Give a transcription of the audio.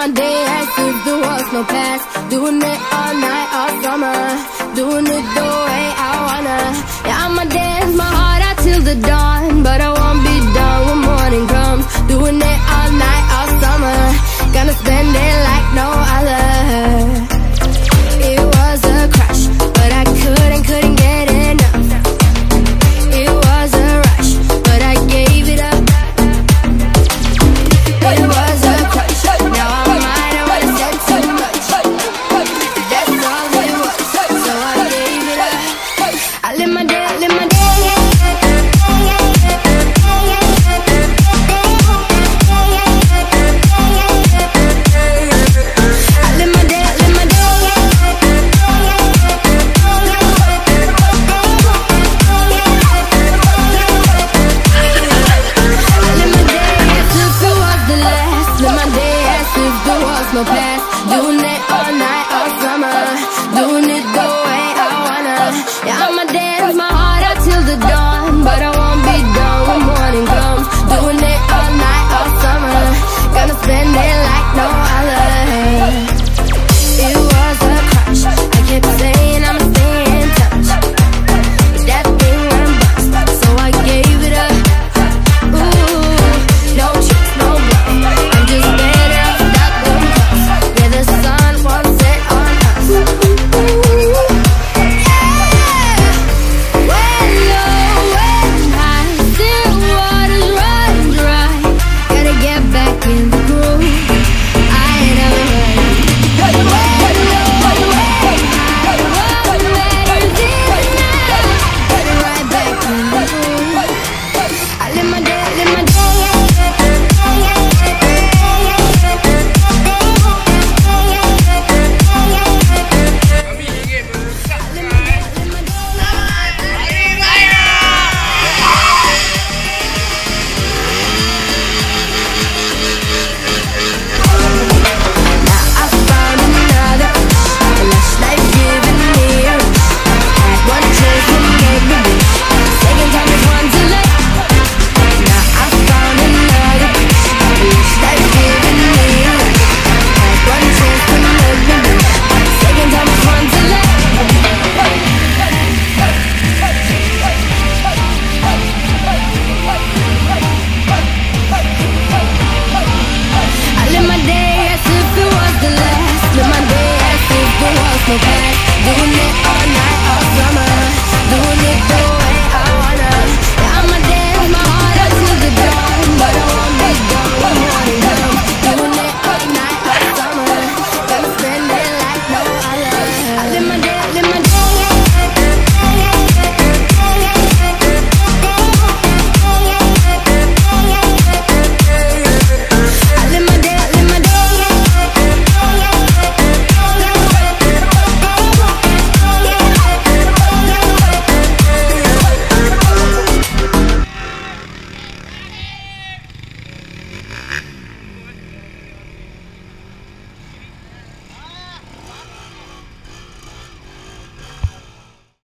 my day as if there was no past. Doing it all night, all summer. Doing it the way I wanna. Yeah, I'ma dance my heart out till the dawn, but I won't be done when morning comes. Doing it all night, all summer. Gonna spend it like no other. It was a crush, but I couldn't get enough. It was a rush, but I gave it up. It was a crush, now I'm mine, I would've said too much. That's all it was, so I gave it up. I live my day, I live my day. No past, doing it all night, all summer. Doing it the way I wanna. Yeah, I'ma dance my heart out till the dawn, but I won't be done when morning comes. Doing it all night, all summer. Gonna spend it like no other. It was a crush, I kept saying I'ma stay in touch, but that thing went bust, so I gave it up. Ooh, no tricks, no bluff, I'm just better off without them cuffs. Yeah, the sun won't set on us. When low, when high, still waters run dry. Gotta get back in the groove, I ain't never heard. When low, when high, what matters is now. Get it right back in the groove. I live my day, I live my day. No past, doing it